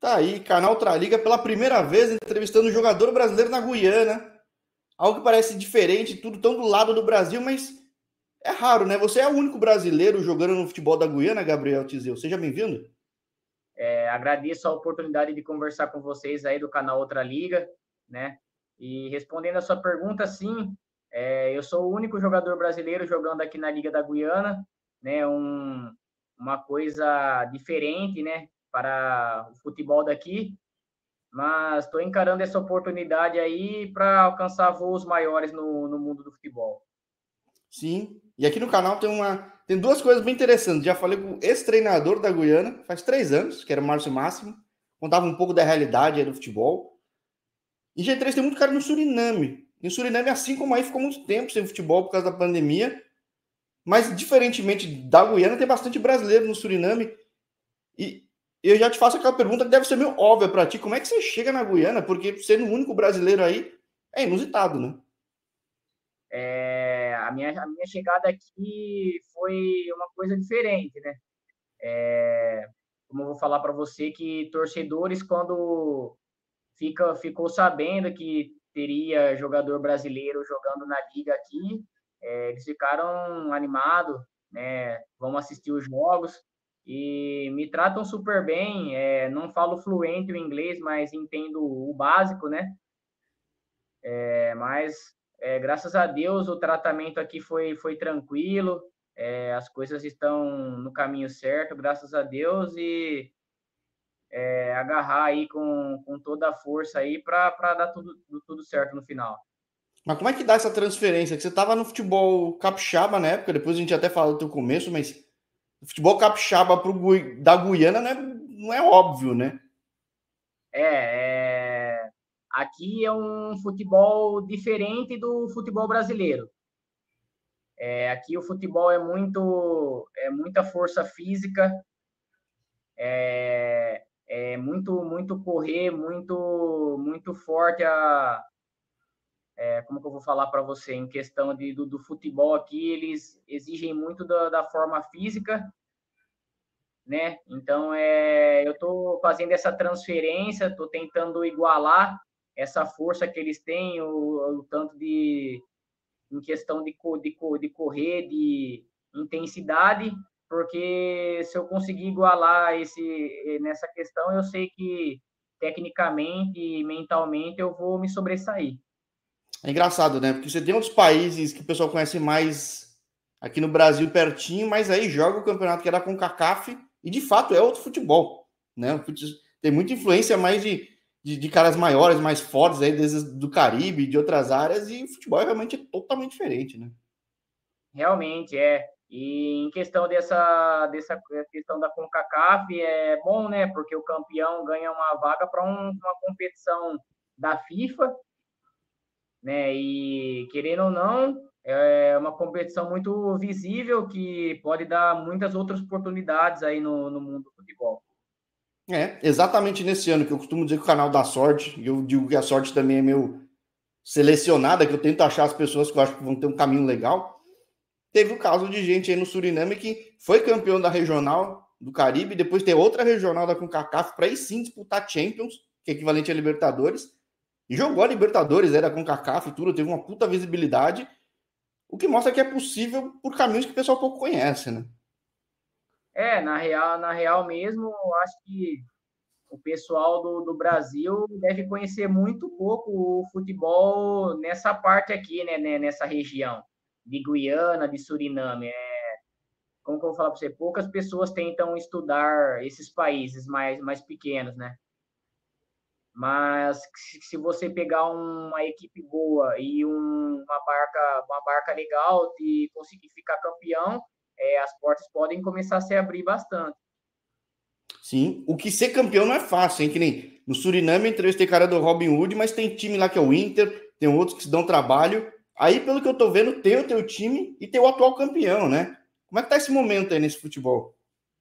Tá aí, canal Ultraliga pela primeira vez entrevistando um jogador brasileiro na Guiana. Algo que parece diferente, tudo tão do lado do Brasil, mas é raro, né? Você é o único brasileiro jogando no futebol da Guiana, Gabriel Tizeu. Seja bem-vindo. Agradeço a oportunidade de conversar com vocês aí do canal Outra Liga, né? E respondendo a sua pergunta, sim, eu sou o único jogador brasileiro jogando aqui na Liga da Guiana, né? Uma coisa diferente, né? Para o futebol daqui, mas estou encarando essa oportunidade aí para alcançar voos maiores no mundo do futebol. Sim. E aqui no canal tem duas coisas bem interessantes. Já falei com o ex-treinador da Guiana, faz 3 anos, que era o Márcio Máximo. Contava um pouco da realidade aí do futebol. E G3 tem muito cara no Suriname. E o Suriname, assim como aí, ficou muito tempo sem futebol por causa da pandemia. Mas, diferentemente da Guiana, tem bastante brasileiro no Suriname. E eu já te faço aquela pergunta que deve ser meio óbvia para ti. Como é que você chega na Guiana? Porque sendo o único brasileiro aí, é inusitado, né? A minha chegada aqui foi uma coisa diferente, né? Como eu vou falar para você que torcedores, quando ficou sabendo que teria jogador brasileiro jogando na liga aqui, eles ficaram animados, né? Vão assistir os jogos e me tratam super bem. Não falo fluente o inglês, mas entendo o básico, né? Mas graças a Deus o tratamento aqui foi tranquilo. As coisas estão no caminho certo, graças a Deus, e agarrar aí com toda a força aí para dar tudo certo no final. Mas como é que dá essa transferência? Que você estava no futebol capixaba na época, depois a gente até fala do teu começo, mas o futebol capixaba da Guiana não é óbvio, né? Aqui é um futebol diferente do futebol brasileiro. Aqui o futebol é muita força física, muito correr, muito forte como que eu vou falar para você, em questão do futebol aqui, eles exigem muito da forma física, né? Então, eu estou fazendo essa transferência, estou tentando igualar essa força que eles têm, o tanto em questão de correr, de intensidade, porque se eu conseguir igualar nessa questão, eu sei que tecnicamente e mentalmente eu vou me sobressair. É engraçado, né? Porque você tem outros países que o pessoal conhece mais aqui no Brasil pertinho, mas aí joga o campeonato que era com CACAF e de fato é outro futebol, né? Tem muita influência mais de caras maiores, mais fortes aí do Caribe, de outras áreas, e o futebol é realmente totalmente diferente, né? Realmente é. E em questão dessa questão da CONCACAF, é bom, né? Porque o campeão ganha uma vaga para uma competição da FIFA, né? E querendo ou não, é uma competição muito visível que pode dar muitas outras oportunidades aí no mundo do futebol. É, exatamente nesse ano que eu costumo dizer que o canal dá sorte, e eu digo que a sorte também é meio selecionada, que eu tento achar as pessoas que eu acho que vão ter um caminho legal. Teve o caso de gente aí no Suriname que foi campeão da regional do Caribe, depois tem outra regional da CONCACAF para aí sim disputar Champions, que é equivalente a Libertadores, e jogou a Libertadores, era com CONCACAF e tudo, teve uma puta visibilidade, o que mostra que é possível por caminhos que o pessoal pouco conhece, né? Na real mesmo, eu acho que o pessoal do Brasil deve conhecer muito pouco o futebol nessa parte aqui, né, nessa região de Guiana, de Suriname. Como que eu vou falar para você? Poucas pessoas tentam estudar esses países mais pequenos, né? Mas se você pegar uma equipe boa e uma barca legal e conseguir ficar campeão, as portas podem começar a se abrir bastante. Sim, o que ser campeão não é fácil, hein? Que nem no Suriname entrevistei cara do Robin Hood, mas tem time lá que é o Inter, tem outros que se dão trabalho. Aí, pelo que eu tô vendo, tem o teu time e tem o atual campeão, né? Como é que tá esse momento aí nesse futebol?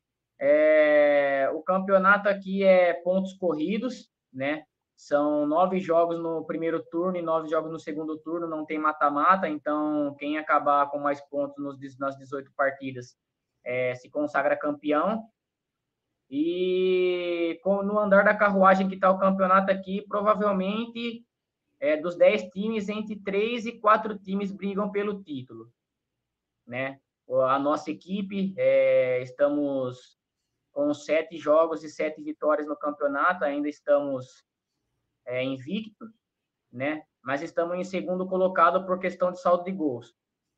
O campeonato aqui é pontos corridos, né? São 9 jogos no primeiro turno e 9 jogos no segundo turno, não tem mata-mata, então quem acabar com mais pontos nas 18 partidas se consagra campeão. E no andar da carruagem que está o campeonato aqui, provavelmente dos 10 times, entre 3 e 4 times brigam pelo título, né? A nossa equipe, estamos com 7 jogos e 7 vitórias no campeonato, ainda estamos invictos, né? Mas estamos em segundo colocado por questão de saldo de gols.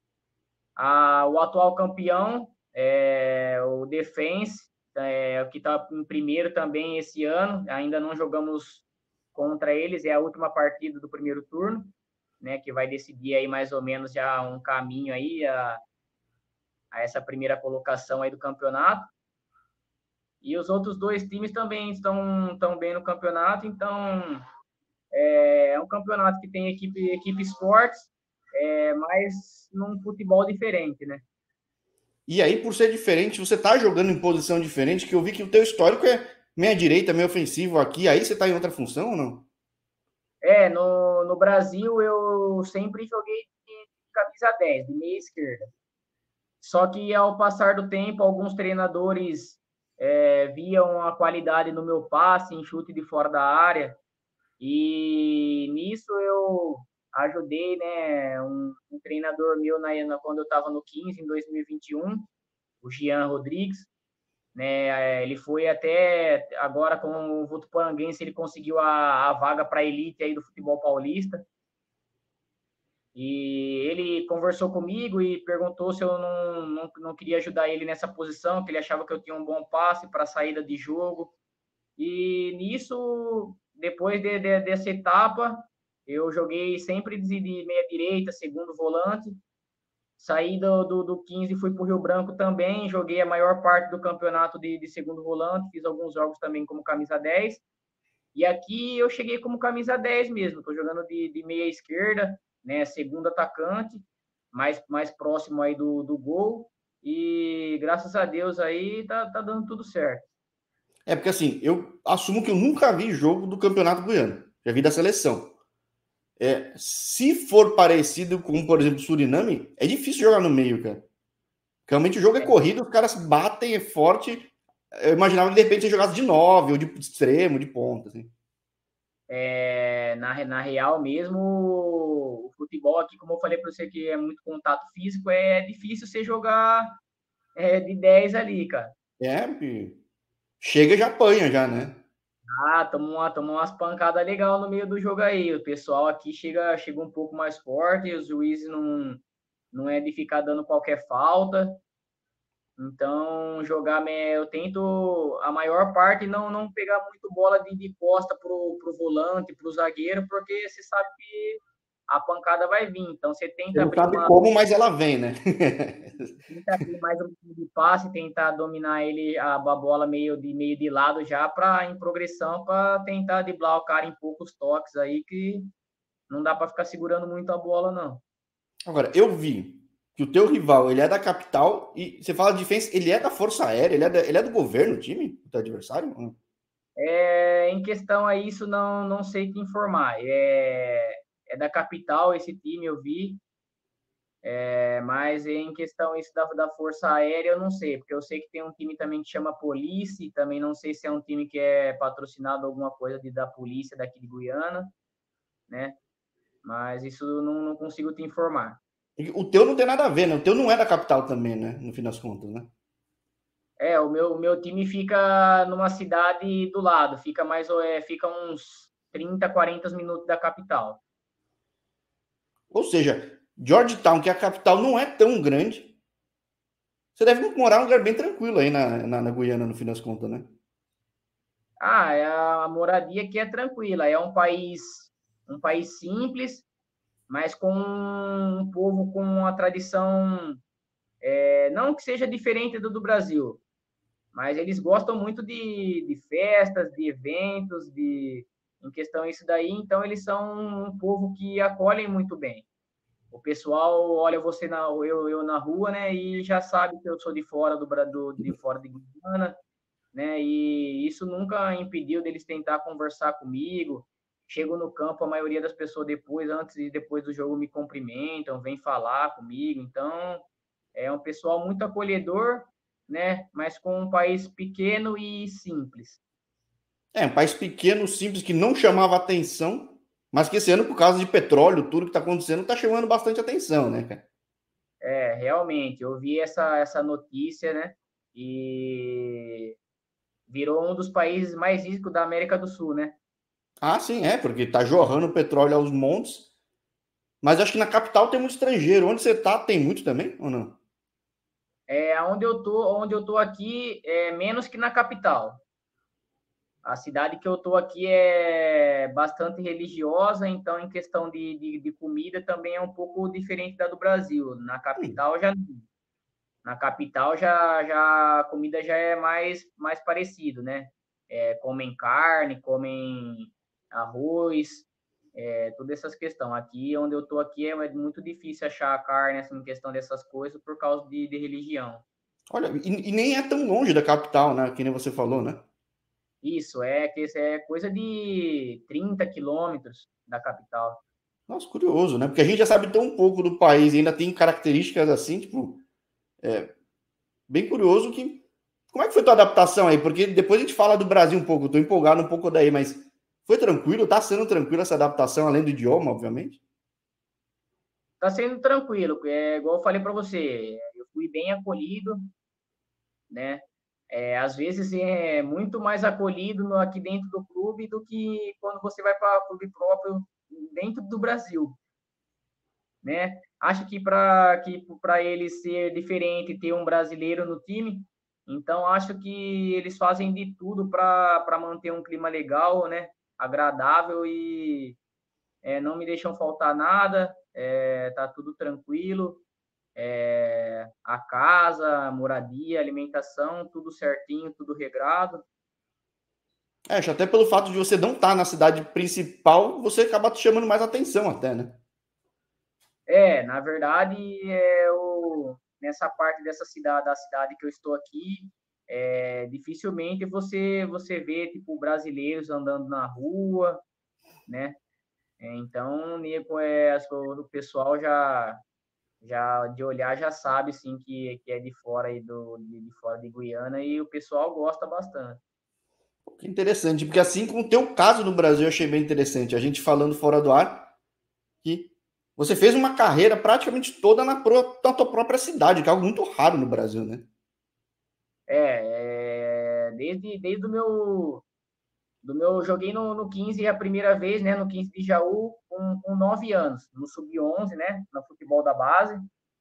O atual campeão é o Defense, que está em primeiro também esse ano. Ainda não jogamos contra eles, é a última partida do primeiro turno, né? Que vai decidir aí mais ou menos já um caminho aí a essa primeira colocação aí do campeonato. E os outros dois times também estão bem no campeonato, então é um campeonato que tem equipes fortes, mas num futebol diferente, né? E aí, por ser diferente, você tá jogando em posição diferente, que eu vi que o teu histórico é meia direita, meio ofensivo aqui, aí você tá em outra função ou não? No Brasil eu sempre joguei de camisa 10, de meia esquerda. Só que ao passar do tempo, alguns treinadores viam a qualidade no meu passe, em chute de fora da área, e nisso eu ajudei, né, um treinador meu quando eu estava no 15, em 2021, o Jean Rodrigues, né? Ele foi até agora com o Votuporanguense, ele conseguiu a vaga para a elite aí do futebol paulista. E ele conversou comigo e perguntou se eu não queria ajudar ele nessa posição, que ele achava que eu tinha um bom passe para saída de jogo. E nisso, depois dessa etapa, eu joguei sempre de meia direita, segundo volante. Saí do 15 e fui para o Rio Branco também. Joguei a maior parte do campeonato de segundo volante. Fiz alguns jogos também como camisa 10. E aqui eu cheguei como camisa 10 mesmo. Estou jogando de meia esquerda, né? Segundo atacante, mais próximo aí do gol. E graças a Deus aí tá dando tudo certo. É porque assim, eu assumo que eu nunca vi jogo do Campeonato Goiano. Já vi da seleção. Se for parecido com, por exemplo, o Suriname, é difícil jogar no meio, cara. Realmente o jogo é corrido, os caras batem, é forte. Eu imaginava que de repente você jogasse de 9 ou de extremo, de ponta. Assim. Na real mesmo, o futebol aqui, como eu falei para você, que é muito contato físico, é difícil você jogar de 10 ali, cara. Chega e já apanha, já, né? Tomou umas pancadas legal no meio do jogo aí. O pessoal aqui chega um pouco mais forte, os juízes não é de ficar dando qualquer falta. Então, eu tento, a maior parte, não pegar muito bola de costa pro volante, pro zagueiro, porque você sabe que a pancada vai vir. Então, você Você tenta não abrir sabe como, mas ela vem, né? tenta abrir mais um pouco de passe, tentar dominar a bola meio de lado já, em progressão, para tentar driblar o cara em poucos toques aí, que não dá para ficar segurando muito a bola, não. Agora, eu vi que o teu rival, ele é da capital e você fala de defesa, ele é da Força Aérea, ele é do governo, o time, o teu adversário? Em questão a isso, não sei te informar. É da capital esse time, eu vi. Mas em questão isso da Força Aérea, eu não sei, porque eu sei que tem um time também que chama Police, também não sei se é um time que é patrocinado alguma coisa da polícia daqui de Guiana, né? Mas isso não consigo te informar. O teu não tem nada a ver, né? O teu não é da capital também, né? No fim das contas, né? O meu time fica numa cidade do lado, fica uns 30, 40 minutos da capital. Ou seja, Georgetown, que é a capital, não é tão grande. Você deve morar num lugar bem tranquilo aí na Guiana, no fim das contas, né? A moradia aqui é tranquila, é um país simples, mas com um povo com uma tradição, não que seja diferente do Brasil, mas eles gostam muito de festas, de eventos, em questão isso daí, então eles são um povo que acolhem muito bem. O pessoal olha você eu na rua, né, e já sabe que eu sou de fora de fora de Guiana, né, e isso nunca impediu deles tentar conversar comigo. Chego no campo, a maioria das pessoas antes e depois do jogo me cumprimentam, vem falar comigo, então é um pessoal muito acolhedor né? Mas com um país pequeno e simples. Um país pequeno, simples, que não chamava atenção, mas que esse ano, por causa de petróleo, tudo que está acontecendo, está chamando bastante atenção, né, cara? Realmente, eu vi essa notícia, né? E virou um dos países mais ricos da América do Sul, né? Ah, sim, porque está jorrando petróleo aos montes. Mas acho que na capital tem muito estrangeiro. Onde você está, tem muito também, ou não? Onde eu tô aqui é menos que na capital. A cidade que eu tô aqui é bastante religiosa, então em questão de comida também é um pouco diferente da do Brasil. Na capital já a comida já é mais parecido, né? Comem carne, comem arroz, todas essas questões. Aqui onde eu tô aqui é muito difícil achar carne assim, em questão dessas coisas por causa de religião. Olha, e nem é tão longe da capital, né? Que nem você falou, né? Isso é coisa de 30 quilômetros da capital. Nossa, curioso, né? Porque a gente já sabe tão pouco do país e ainda tem características assim, tipo, bem curioso que. Como é que foi tua adaptação aí? Porque depois a gente fala do Brasil um pouco, eu tô empolgado um pouco daí, mas foi tranquilo? Tá sendo tranquilo essa adaptação, além do idioma, obviamente? Tá sendo tranquilo, igual eu falei para você, eu fui bem acolhido, né? Às vezes é muito mais acolhido aqui dentro do clube do que quando você vai para o clube próprio dentro do Brasil, né? Acho que para ele ser diferente ter um brasileiro no time, então acho que eles fazem de tudo para manter um clima legal, né? Agradável e não me deixam faltar nada, tá tudo tranquilo. A casa, a moradia, a alimentação, tudo certinho, tudo regrado. Acho até pelo fato de você não estar na cidade principal, você acaba te chamando mais atenção até, né? Na verdade, nessa parte da cidade que eu estou aqui, dificilmente você vê tipo brasileiros andando na rua, né? Então, o pessoal já de olhar já sabe sim que é de fora aí de fora de Guiana e o pessoal gosta bastante. Que interessante, porque assim como o teu caso no Brasil, eu achei bem interessante. A gente falando fora do ar, que você fez uma carreira praticamente toda na tua própria cidade, que é algo muito raro no Brasil, né? Desde do meu joguei no 15 a primeira vez, né, no 15 de Jaú com 9 anos, no sub-11, né, no futebol da base.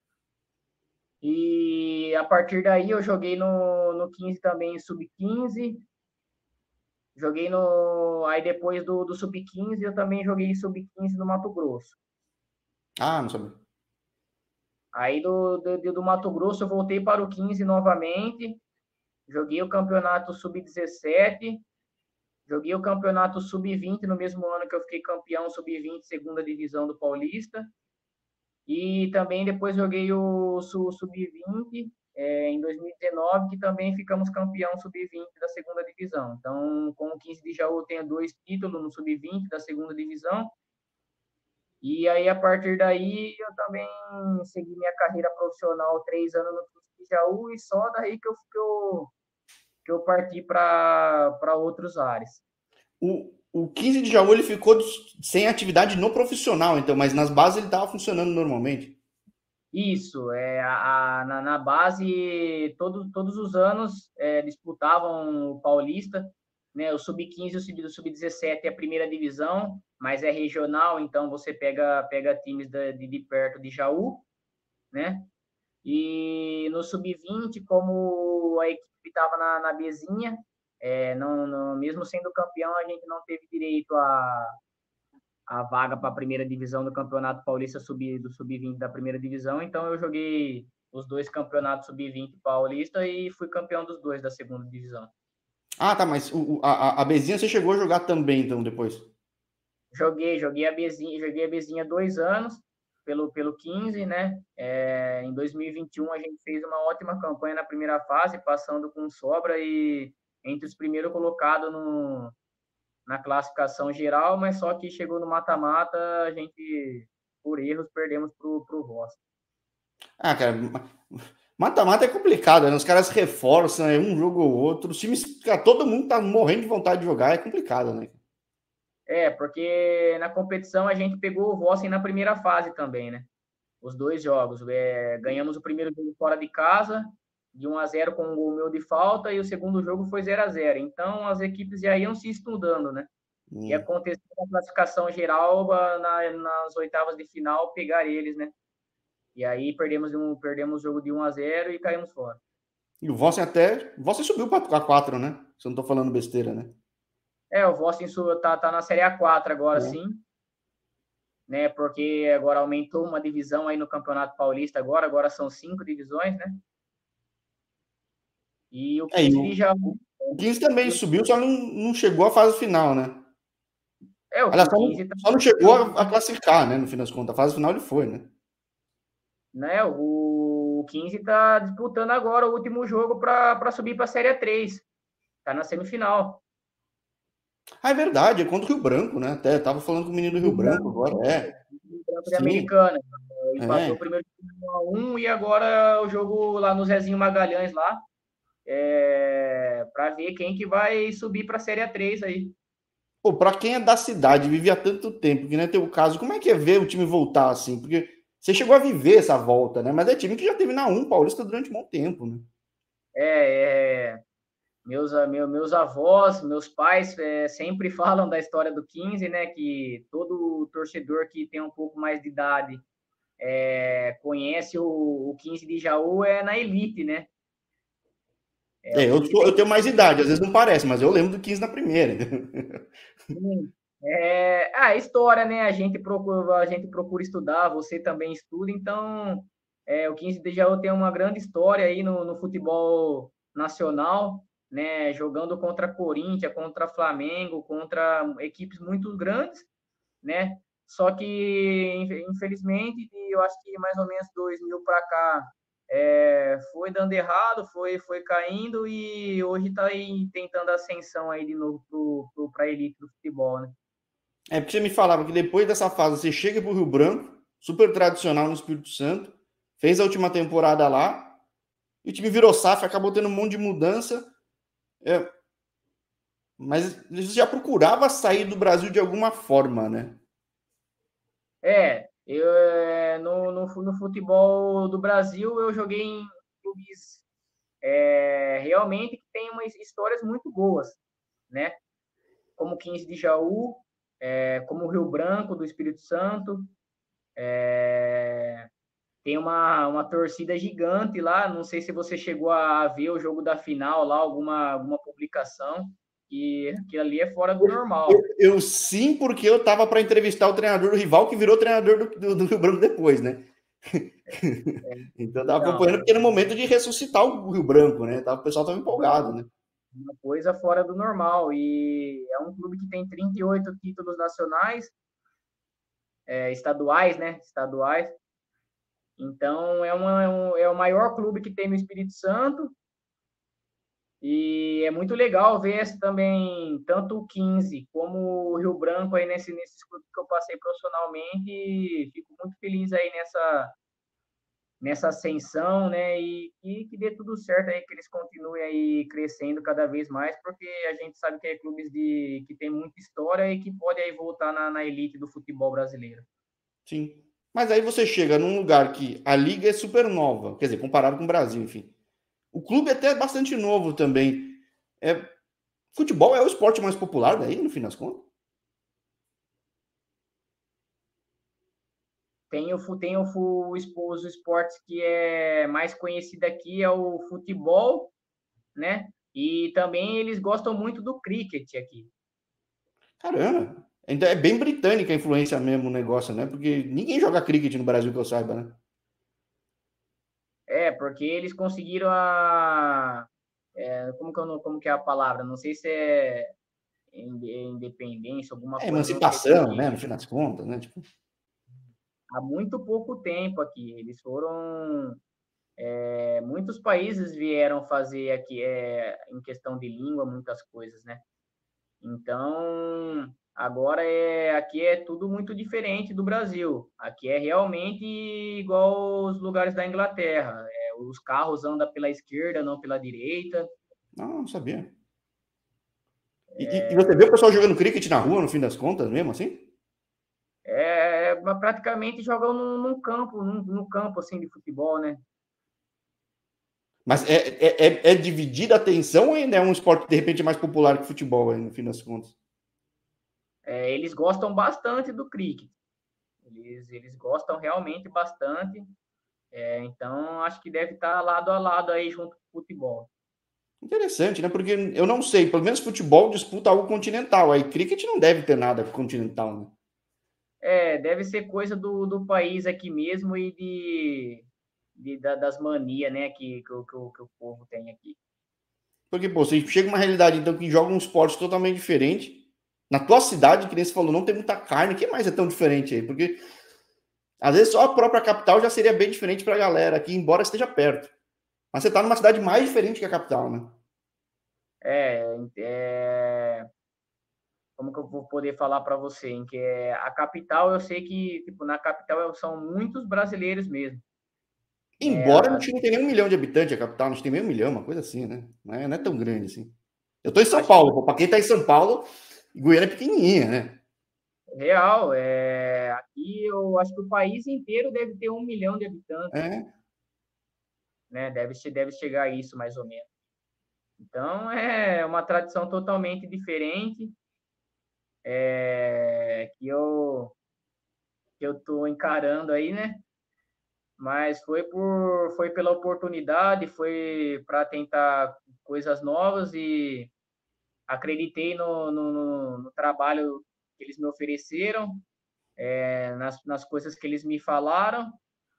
E a partir daí eu joguei no 15 também sub-15, joguei no aí depois do sub-15 eu também joguei sub-15 no Mato Grosso. Ah, não sabia. Aí do Mato Grosso eu voltei para o 15 novamente, joguei o campeonato sub-17. Joguei o campeonato sub-20 no mesmo ano que eu fiquei campeão sub-20, segunda divisão do Paulista. E também depois joguei o sub-20 em 2019, que também ficamos campeão sub-20 da segunda divisão. Então, com o 15 de Jaú, eu tenho 2 títulos no sub-20 da segunda divisão. E aí, a partir daí, eu também segui minha carreira profissional 3 anos no 15 de Jaú e só daí que eu parti para outros ares. O 15 de Jaú ele ficou sem atividade no profissional, então, mas nas bases ele estava funcionando normalmente. Isso, na base, todos os anos disputavam o Paulista, né? O sub-15 e o sub-17 é a primeira divisão, mas é regional, então você pega times de perto de Jaú, né? E no sub-20, como a equipe estava na Bzinha, mesmo sendo campeão, a gente não teve direito a vaga para a primeira divisão do Campeonato Paulista do Sub-20 da primeira divisão. Então eu joguei os dois campeonatos Sub-20 Paulista e fui campeão dos dois da segunda divisão. Ah, tá, mas a Bezinha você chegou a jogar também, então, depois. Joguei a Bezinha 2 anos pelo 15, né? Em 2021 a gente fez uma ótima campanha na primeira fase, passando com sobra e entre os primeiros colocados na classificação geral, mas só que chegou no mata-mata, a gente, por erros, perdemos pro Ross. Ah, cara, Mata-mata é complicado, né? Os caras reforçam, é um jogo ou outro. Os times, cara, todo mundo tá morrendo de vontade de jogar, é complicado, né? Porque na competição a gente pegou o Vossen na primeira fase também, né? Os dois jogos. Ganhamos o primeiro jogo fora de casa, de 1-0 com um gol meu de falta, e o segundo jogo foi 0-0. Então as equipes já iam se estudando, né? E aconteceu a classificação geral nas oitavas de final, pegar eles, né? E aí perdemos o jogo de 1-0 e caímos fora. E o Vossen até. O Vossen subiu para A4, né? Se eu não tô falando besteira, né? O Vossen tá na Série A4 agora, sim. Né? Porque agora aumentou uma divisão aí no Campeonato Paulista agora são 5 divisões, né? E o 15 de Jaú. O 15 também subiu, só não chegou à fase final, né? O Aliás, 15 só não chegou a classificar, né? No fim das contas. A fase final ele foi, né? O 15 está disputando agora o último jogo para subir para a Série 3. Está na semifinal. Ah, é verdade, é contra o Rio Branco, né? Até tava falando com o menino do Rio Branco agora, Rio Branco de Americana. Empatou o primeiro jogo 1-1 e agora o jogo lá no Zezinho Magalhães lá. Para ver quem que vai subir para a Série 3 aí. Pô, pra quem é da cidade, vive há tanto tempo, que não é teu caso, como é que é ver o time voltar assim? Porque você chegou a viver essa volta, né? Mas é time que já teve na 1 Paulista durante um bom tempo, né? Meus avós, meus pais sempre falam da história do 15, né? Que todo torcedor que tem um pouco mais de idade conhece o 15 de Jaú na elite, né? Eu tenho mais idade, às vezes não parece, mas eu lembro do 15 na primeira. Sim. História, né? A gente procura estudar, você também estuda, então o 15 de Jaú tem uma grande história aí no futebol nacional, né? Jogando contra Corinthians, contra Flamengo, contra equipes muito grandes, né? Só que, infelizmente, eu acho que mais ou menos 2000 para cá foi dando errado, foi caindo e hoje está aí tentando ascensão aí de novo para a elite do futebol, né? É porque você me falava que depois dessa fase você chega pro Rio Branco, super tradicional no Espírito Santo, fez a última temporada lá, e o time virou SAF, acabou tendo um monte de mudança. Mas você já procurava sair do Brasil de alguma forma, né? No futebol do Brasil eu joguei em clubes realmente que tem umas histórias muito boas, né? Como o 15 de Jaú, como o Rio Branco do Espírito Santo, tem uma torcida gigante lá. Não sei se você chegou a ver o jogo da final lá, alguma publicação, que ali é fora do normal. Eu sim, porque eu tava para entrevistar o treinador do rival que virou treinador do Rio Branco depois, né? Então eu tava acompanhando porque era o momento de ressuscitar o Rio Branco, né? O pessoal tava empolgado, né? Uma coisa fora do normal. E é um clube que tem 38 títulos nacionais, estaduais, né? Estaduais. Então, é o maior clube que tem no Espírito Santo. E é muito legal ver também, tanto o 15 como o Rio Branco aí nesses clubes que eu passei profissionalmente. E fico muito feliz aí nessa ascensão, né? E que dê tudo certo aí, que eles continuem aí crescendo cada vez mais, porque a gente sabe que é clubes que tem muita história e que pode aí voltar na elite do futebol brasileiro. Sim. Mas aí você chega num lugar que a liga é super nova, quer dizer, comparado com o Brasil, enfim. O clube até é bastante novo também. Futebol é o esporte mais popular daí, no fim das contas? Tem os esportes que é mais conhecido aqui, é o futebol, né? E também eles gostam muito do cricket aqui. Caramba! Ainda é bem britânica a influência mesmo o negócio, né? Porque ninguém joga cricket no Brasil que eu saiba, né? Porque eles conseguiram como que é a palavra? Não sei se é independência, alguma É coisa, não sei como emancipação, né? que. No fim das contas, né? Tipo, Há muito pouco tempo aqui. Eles foram. Muitos países vieram fazer aqui, em questão de língua, muitas coisas, né? Então, agora aqui é tudo muito diferente do Brasil. Aqui é realmente igual os lugares da Inglaterra. Os carros andam pela esquerda, não pela direita. Não sabia. E você vê o pessoal jogando cricket na rua, no fim das contas, mesmo assim? Mas praticamente jogam num campo, no campo assim de futebol, né? Mas é dividida a atenção ou ainda é um esporte, de repente, mais popular que o futebol, aí, no fim das contas? Eles gostam bastante do cricket. Eles gostam realmente bastante. Então, acho que deve estar lado a lado aí junto com o futebol. Interessante, né? Porque eu não sei, pelo menos futebol disputa algo continental. Aí cricket não deve ter nada continental, né? Deve ser coisa do país aqui mesmo e das manias, né, que o povo tem aqui. Porque, pô, você chega uma realidade, então, que joga um esporte totalmente diferente. Na tua cidade, que nem você falou, não tem muita carne. O que mais é tão diferente aí? Porque, às vezes, só a própria capital já seria bem diferente pra galera aqui, embora esteja perto. Mas você tá numa cidade mais diferente que a capital, né? É, como que eu vou poder falar para você, em que a capital, eu sei que, tipo, na capital são muitos brasileiros mesmo, né? Embora a gente não tenha 1 milhão de habitantes, a capital, a gente tem meio milhão, uma coisa assim, né? Não é tão grande assim. Eu tô em São Acho que Paulo, pô. Pra quem tá em São Paulo, Goiânia é pequenininha, né? real, aqui eu acho que o país inteiro deve ter 1 milhão de habitantes, É. né? Deve chegar a isso, mais ou menos. Então, é uma tradição totalmente diferente, que eu estou encarando aí, né? Mas foi pela oportunidade, foi para tentar coisas novas e acreditei no trabalho que eles me ofereceram, nas coisas que eles me falaram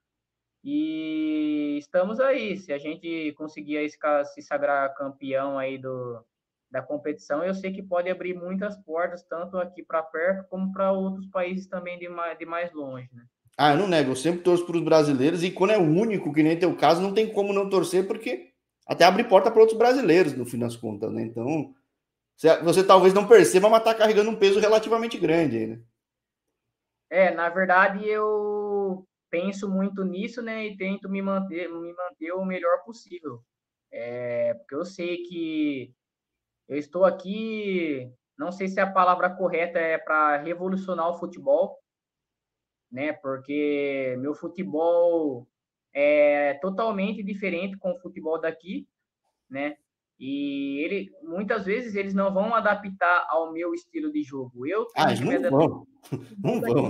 e estamos aí. Se a gente conseguir aí se sagrar campeão aí da competição, eu sei que pode abrir muitas portas, tanto aqui para perto como para outros países também de mais longe, né? Ah, eu não nego, eu sempre torço para os brasileiros e quando é o único, que nem teu caso, não tem como não torcer, porque até abre porta para outros brasileiros, no fim das contas, né? Então, você talvez não perceba, mas tá carregando um peso relativamente grande aí, né? Na verdade, eu penso muito nisso, né, e tento me manter o melhor possível. Porque eu sei que eu estou aqui, não sei se a palavra correta é para revolucionar o futebol, né, porque meu futebol é totalmente diferente com o futebol daqui, né, e muitas vezes eles não vão adaptar ao meu estilo de jogo. Eu Ah, tenho eles que me não adaptar vão, ao futebol não vão. daqui.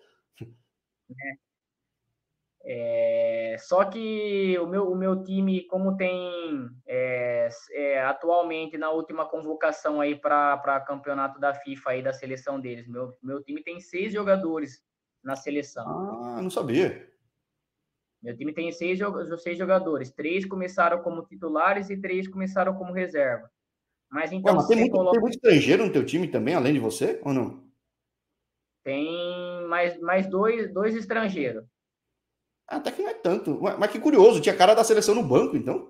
Só que o meu time, como tem atualmente na última convocação aí para campeonato da FIFA aí da seleção deles, meu time tem 6 jogadores na seleção. Ah, não sabia. Meu time tem seis jogadores, 3 começaram como titulares e 3 começaram como reserva. Mas Ué, então, mas se você tem coloca, muito estrangeiro no teu time também, além de você, ou não? tem mais dois estrangeiros. Ah, até que não é tanto. Ué, mas que curioso, tinha cara da seleção no banco, então?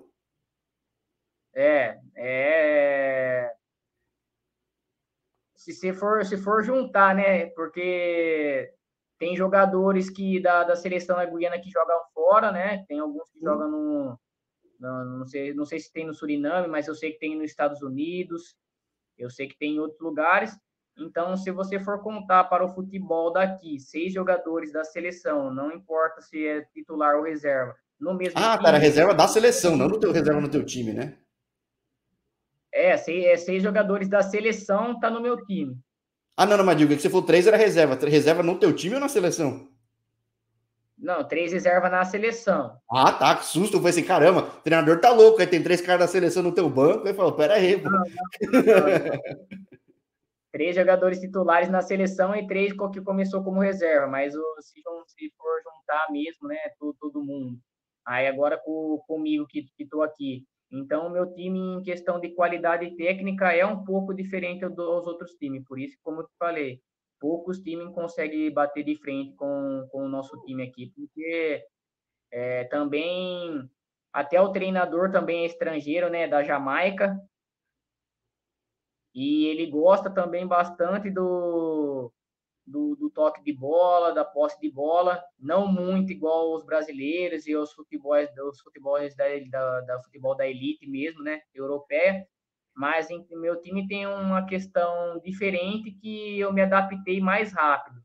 É, é, se for juntar, né? Porque tem jogadores que da seleção da Guiana que jogam fora, né? Tem alguns que jogam não sei se tem no Suriname, mas eu sei que tem nos Estados Unidos, eu sei que tem em outros lugares. Então, se você for contar para o futebol daqui, 6 jogadores da seleção, não importa se é titular ou reserva, no mesmo Ah, tá, era time, reserva da seleção, não do teu reserva no teu time, né? seis jogadores da seleção tá no meu time. Ah, não, não, mas digo que você falou 3 era reserva. Reserva no teu time ou na seleção? Não, 3 reservas na seleção. Ah, tá, que susto. Eu falei assim, caramba, o treinador tá louco. Aí tem 3 caras da seleção no teu banco. Aí falou, pera aí, pô. Não, não, não. 3 jogadores titulares na seleção e 3 que começou como reserva, mas se for juntar mesmo, né, todo mundo. Aí agora comigo que estou aqui. Então, o meu time, em questão de qualidade técnica, é um pouco diferente dos outros times. Por isso, como eu te falei, poucos times conseguem bater de frente com o nosso time aqui, porque também, até o treinador também é estrangeiro, né, da Jamaica, e ele gosta também bastante do toque de bola, da posse de bola, não muito igual os brasileiros e os futebols da futebol da elite mesmo, né, europeia, mas meu time tem uma questão diferente que eu me adaptei mais rápido.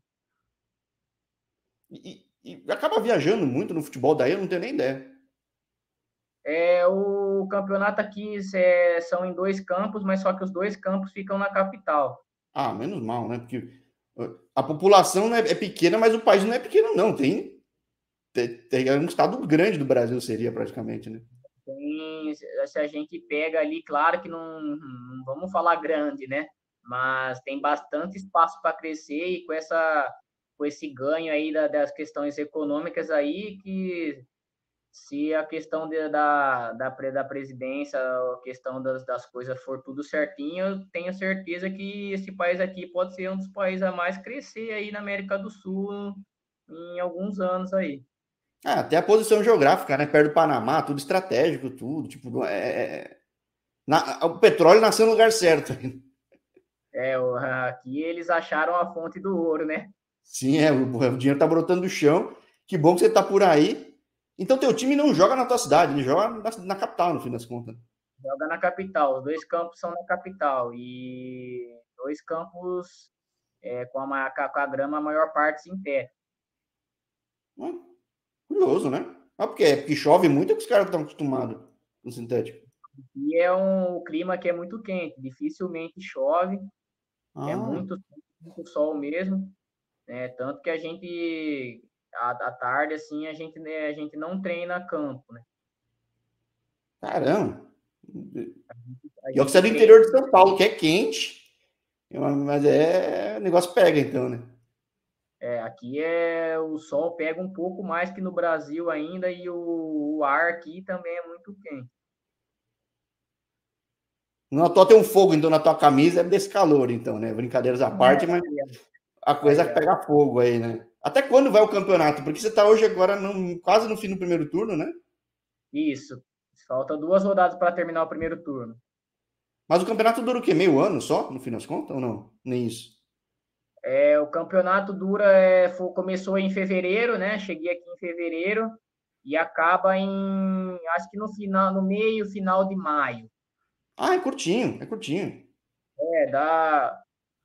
E acaba viajando muito no futebol, daí eu não tenho nem ideia. O campeonato aqui são em 2 campos, mas só que os 2 campos ficam na capital. Ah, menos mal, né? Porque a população é pequena, mas o país não é pequeno, não. Tem um estado grande do Brasil, seria praticamente, né? Se a gente pega ali, claro que não vamos falar grande, né? Mas tem bastante espaço para crescer e com esse ganho aí das questões econômicas aí, que se a questão da presidência, a questão das coisas for tudo certinho, eu tenho certeza que esse país aqui pode ser um dos países a mais crescer aí na América do Sul em alguns anos aí. Até a posição geográfica, né? Perto do Panamá, tudo estratégico, tudo. Tipo, o petróleo nasceu no lugar certo. Aqui eles acharam a fonte do ouro, né? Sim, o dinheiro tá brotando do chão. Que bom que você tá por aí. Então, teu time não joga na tua cidade, ele joga na capital, no fim das contas. Joga na capital. Os 2 campos são na capital. E 2 campos com a grama, a maior parte sintética. Curioso, né? Porque chove muito é que os caras estão acostumados com sintético. E é um clima que é muito quente, dificilmente chove, é Ah, muito sol mesmo, né? Tanto que a gente, à tarde, assim, a gente não treina campo, né? caramba. A E eu que você gente é do treina. interior de São Paulo, que é quente, mas o negócio pega então, né? Aqui o sol pega um pouco mais que no Brasil ainda e o ar aqui também é muito quente. Na tua tem um fogo, então, na tua camisa é desse calor, então, né? Brincadeiras à parte, mas a coisa Aí, ó. pega fogo aí, né? Até quando vai o campeonato? Porque você tá hoje agora quase no fim do primeiro turno, né? Isso. Falta 2 rodadas para terminar o primeiro turno. Mas o campeonato dura o quê? Meio ano só, no fim das contas, ou não? Nem isso. O campeonato começou em fevereiro, né? Cheguei aqui em fevereiro e acaba acho que no final, no meio, final de maio. Ah, é curtinho, é curtinho. Dá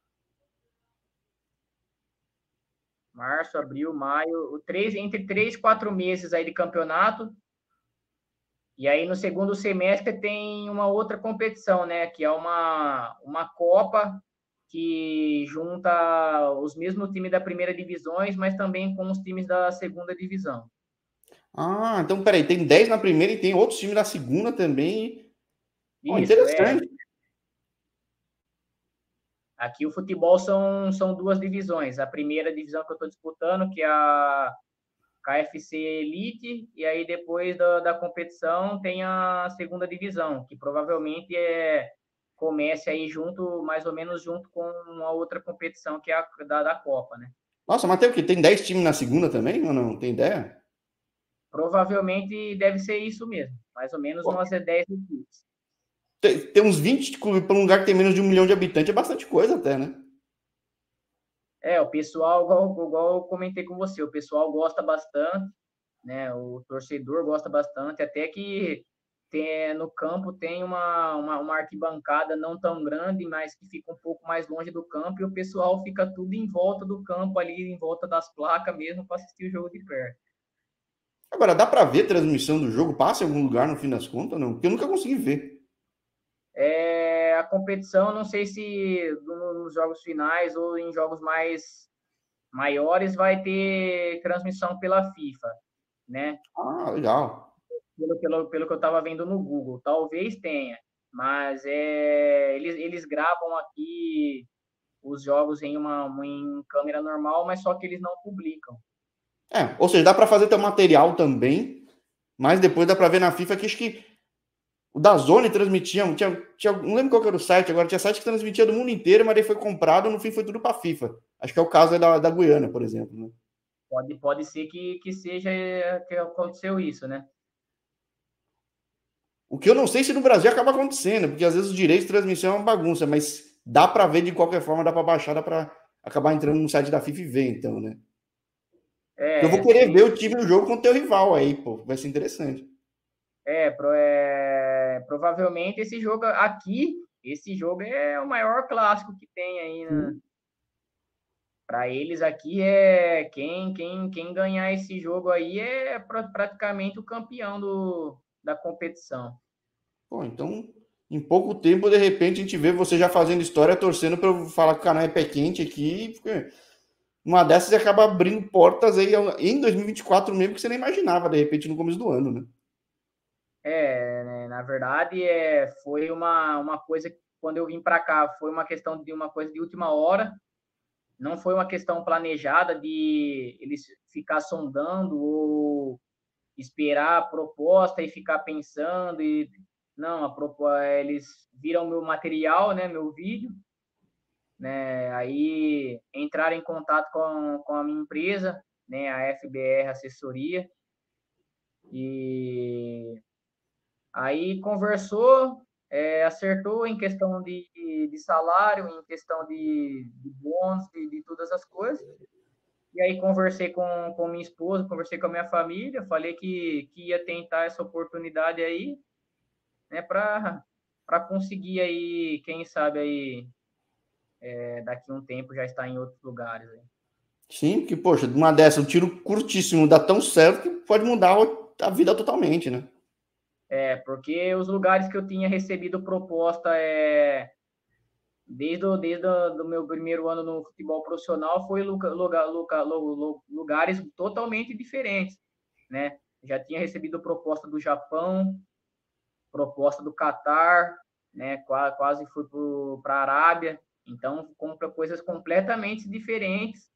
março, abril, maio, entre 3 e 4 meses aí de campeonato. E aí no segundo semestre tem uma outra competição, né? Que é uma Copa que junta os mesmos times da primeira divisões, mas também com os times da segunda divisão. Ah, então peraí, tem 10 na primeira e tem outros times na segunda também. Oh, Isso, interessante. Aqui o futebol são 2 divisões. A primeira divisão que eu estou disputando, que é a KFC Elite, e aí depois da competição tem a segunda divisão, que provavelmente comece aí mais ou menos junto com a outra competição, que é a da Copa, né? Nossa, mas tem o quê? Tem 10 times na segunda também ou não? Tem ideia? Provavelmente deve ser isso mesmo, mais ou menos Pô, umas 10 equipes. tem uns 20 clubes para um lugar que tem menos de 1 milhão de habitantes, é bastante coisa até, né? O pessoal, igual eu comentei com você, o pessoal gosta bastante, né? O torcedor gosta bastante, até que no campo tem uma arquibancada não tão grande, mas que fica um pouco mais longe do campo, e o pessoal fica tudo em volta do campo, ali em volta das placas mesmo, para assistir o jogo de perto. Agora, dá para ver transmissão do jogo? Passa em algum lugar no fim das contas ou não? Porque eu nunca consegui ver. A competição, não sei se nos jogos finais ou em jogos mais maiores vai ter transmissão pela FIFA, né? Ah, legal. Pelo que eu estava vendo no Google. Talvez tenha, mas eles gravam aqui os jogos em câmera normal, mas só que eles não publicam. Ou seja, dá para fazer teu material também, mas depois dá para ver na FIFA que acho que o DAZN transmitia, não lembro qual era o site agora, tinha site que transmitia do mundo inteiro, mas daí foi comprado, no fim foi tudo para a FIFA. Acho que é o caso da Guiana, por exemplo, né? Pode ser que seja que aconteceu isso, né? O que eu não sei se no Brasil acaba acontecendo, porque às vezes os direitos de transmissão é uma bagunça, mas dá para ver de qualquer forma, dá para baixar, dá para acabar entrando no site da FIFA e ver, então, né? Eu vou querer Sim. ver o time no jogo com o teu rival aí, pô. Vai ser interessante. Provavelmente esse jogo é o maior clássico que tem aí, né? Sim. Para eles aqui quem ganhar esse jogo aí é praticamente o campeão da competição. Pô, então, em pouco tempo, de repente, a gente vê você já fazendo história, torcendo para eu falar que o canal é pé quente aqui. Porque uma dessas acaba abrindo portas aí em 2024 mesmo, que você nem imaginava, de repente, no começo do ano, né? Né, na verdade, foi uma coisa que quando eu vim para cá, foi uma questão de uma coisa de última hora, não foi uma questão planejada de eles ficar sondando ou esperar a proposta e ficar pensando e não, eles viram meu material, né, meu vídeo, né, aí entraram em contato com a minha empresa, né, a FBR Assessoria, e aí conversou, acertou em questão de salário, em questão de bônus, de todas as coisas. E aí conversei com minha esposa, conversei com a minha família, falei que ia tentar essa oportunidade aí, né, para conseguir aí, quem sabe aí, daqui a um tempo já estar em outros lugares aí. Sim, porque, poxa, de uma dessa, um tiro curtíssimo dá tão certo que pode mudar a vida totalmente, né? Porque os lugares que eu tinha recebido proposta desde do meu primeiro ano no futebol profissional foi lugares totalmente diferentes, né? Já tinha recebido proposta do Japão, proposta do Catar, né? Quase fui para a Arábia, então compra coisas completamente diferentes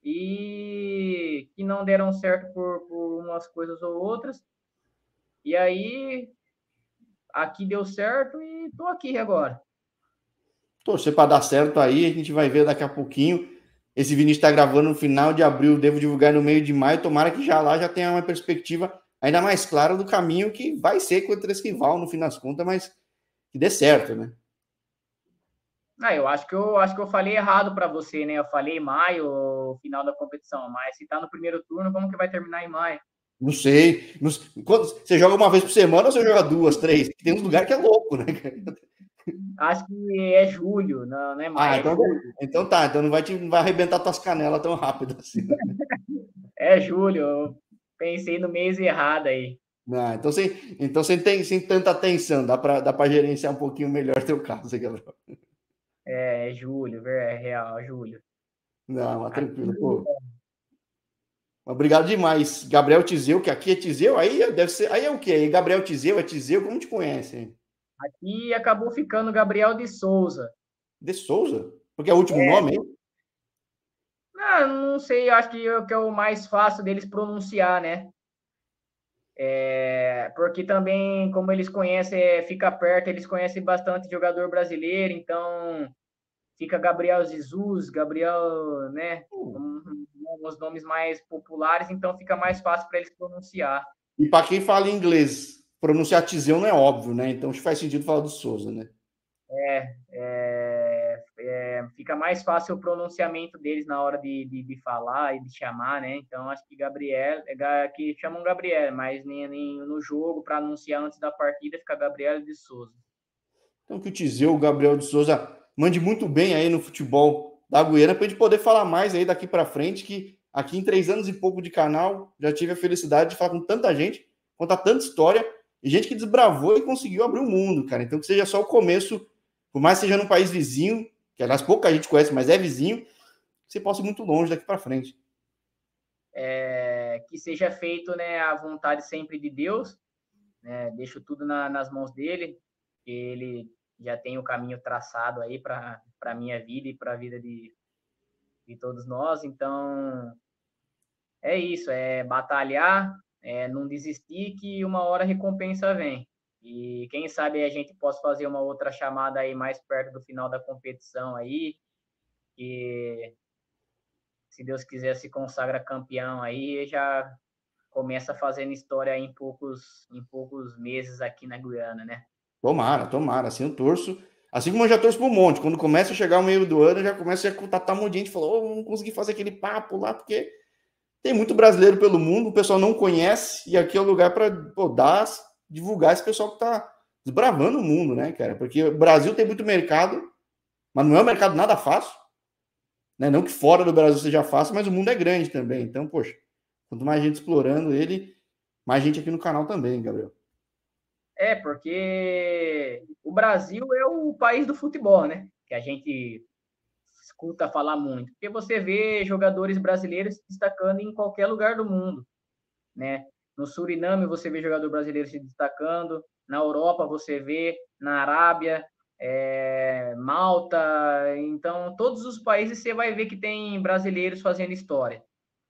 e que não deram certo por umas coisas ou outras. E aí aqui deu certo e estou aqui agora. Torcer para dar certo aí, a gente vai ver daqui a pouquinho. Esse Vinícius está gravando no final de abril, devo divulgar no meio de maio. Tomara que já lá já tenha uma perspectiva ainda mais clara do caminho que vai ser contra esse rival no fim das contas, mas que dê certo, né? Eu acho que eu falei errado para você, né? Eu falei maio, final da competição, mas se tá no primeiro turno, como que vai terminar em maio? Não sei. Você joga uma vez por semana ou você joga duas, três? Tem uns lugares que é louco, né? Acho que é julho, não é Ah, maio, é então, julho. então tá. Então não vai arrebentar tuas canelas tão rápido assim. Né? É julho, eu pensei no mês errado aí. Não, então sem, sem tanta atenção, dá pra gerenciar um pouquinho melhor teu caso, Gabriel. É julho, é real, é julho. Não, mas Aqui, tranquilo, pô. Obrigado demais. Gabriel Tizeu, que aqui é Tizeu, aí deve ser. Aí é o quê? Gabriel Tizeu, é Tizeu, como te conhece? Hein? aqui acabou ficando Gabriel de Souza. De Souza? Porque é o último nome, hein? Não sei, acho que é o mais fácil deles pronunciar, né? Porque também, como eles conhecem, fica perto, eles conhecem bastante jogador brasileiro, então fica Gabriel Jesus, Gabriel, né? Os nomes mais populares, então fica mais fácil para eles pronunciar. E para quem fala inglês, pronunciar Tizeu não é óbvio, né? Então faz sentido falar do Souza, né? Fica mais fácil o pronunciamento deles na hora de falar e de chamar, né? Então acho que Gabriel, que chamam Gabriel, mas nem no jogo, para anunciar antes da partida, fica Gabriel de Souza. Então que o Tizeu, o Gabriel de Souza, mande muito bem aí no futebol da Guiana para a gente poder falar mais aí daqui para frente, que aqui em 3 anos e pouco de canal, já tive a felicidade de falar com tanta gente, contar tanta história, e gente que desbravou e conseguiu abrir o mundo, cara. Então que seja só o começo, por mais que seja num país vizinho, que aliás pouca gente conhece, mas é vizinho, que você possa ir muito longe daqui para frente. Que seja feito, né, a vontade sempre de Deus, né? Deixo tudo nas mãos dele, que ele já tem o caminho traçado aí para a minha vida e para a vida de todos nós. Então, é isso, é batalhar, não desistir que uma hora a recompensa vem. E quem sabe a gente possa fazer uma outra chamada aí mais perto do final da competição aí, que se Deus quiser se consagra campeão aí, já começa fazendo história em poucos meses aqui na Guiana, né? Tomara, tomara, assim eu torço. Assim como eu já trouxe para um monte. Quando começa a chegar o meio do ano, já começa a contatar um monte de gente. Falou, oh, não consegui fazer aquele papo lá, porque tem muito brasileiro pelo mundo, o pessoal não conhece, e aqui é o lugar para divulgar esse pessoal que está desbravando o mundo, né, cara? Porque o Brasil tem muito mercado, mas não é um mercado nada fácil, né? Não que fora do Brasil seja fácil, mas o mundo é grande também. Então, poxa, quanto mais gente explorando ele, mais gente aqui no canal também, Gabriel. Porque o Brasil é o país do futebol, né? Que a gente escuta falar muito. Porque você vê jogadores brasileiros se destacando em qualquer lugar do mundo, né? No Suriname você vê jogador brasileiro se destacando, na Europa você vê, na Arábia, Malta, então todos os países você vai ver que tem brasileiros fazendo história.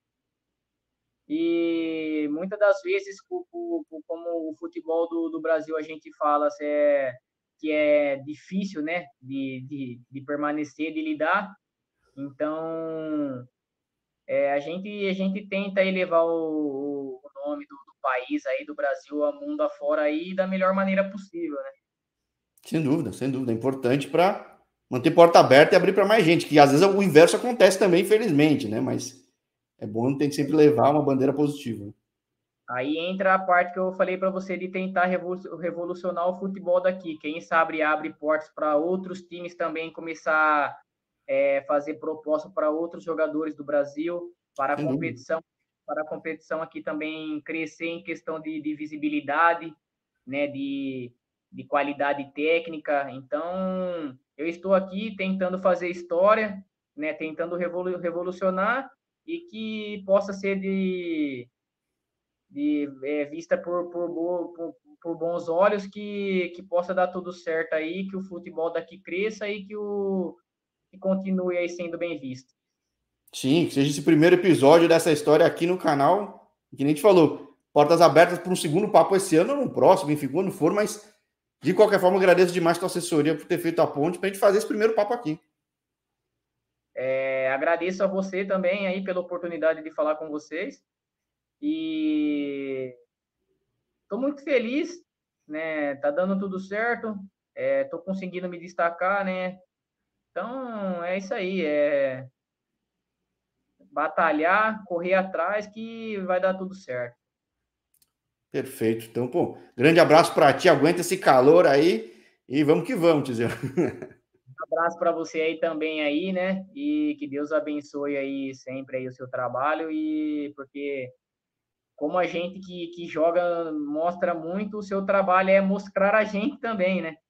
E muitas das vezes, como o futebol do Brasil a gente fala que é difícil, né, de permanecer, de lidar, então a gente tenta elevar o nome do país aí, do Brasil, a mundo afora aí, da melhor maneira possível, né? Sem dúvida, sem dúvida. É importante para manter porta aberta e abrir para mais gente, que às vezes o inverso acontece também, infelizmente, né? Mas é bom tem que sempre levar uma bandeira positiva. Aí entra a parte que eu falei para você de tentar revolucionar o futebol daqui. Quem sabe abre portas para outros times também começar fazer proposta para outros jogadores do Brasil, Sem dúvida. para a competição aqui também crescer em questão de visibilidade, né, de qualidade técnica. Então, eu estou aqui tentando fazer história, né, tentando revolucionar e que possa ser vista por bons olhos, que possa dar tudo certo aí, que o futebol daqui cresça e que continue aí sendo bem visto. Sim, que seja esse primeiro episódio dessa história aqui no canal, que nem a gente falou, portas abertas para um segundo papo esse ano ou no próximo, enfim, quando for, mas de qualquer forma, agradeço demais a tua assessoria por ter feito a ponte para a gente fazer esse primeiro papo aqui. Agradeço a você também aí pela oportunidade de falar com vocês e estou muito feliz, né? Tá dando tudo certo, estou conseguindo me destacar, né? Então é isso aí, batalhar, correr atrás que vai dar tudo certo. Perfeito. Então, pô, grande abraço para ti, aguenta esse calor aí e vamos que vamos, Tizio. Um abraço para você aí também aí, né? E que Deus abençoe aí sempre aí o seu trabalho e porque como a gente que joga mostra muito, o seu trabalho é mostrar a gente também, né?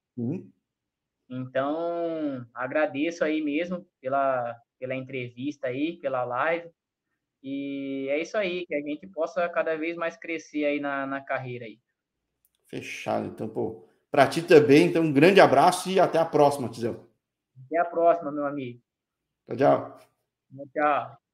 Então, agradeço aí mesmo pela entrevista aí, pela live. E é isso aí, que a gente possa cada vez mais crescer aí na carreira aí. Fechado. Então, pô, para ti também. Então, um grande abraço e até a próxima, Tizio. Até a próxima, meu amigo. Tchau, tchau. Tchau.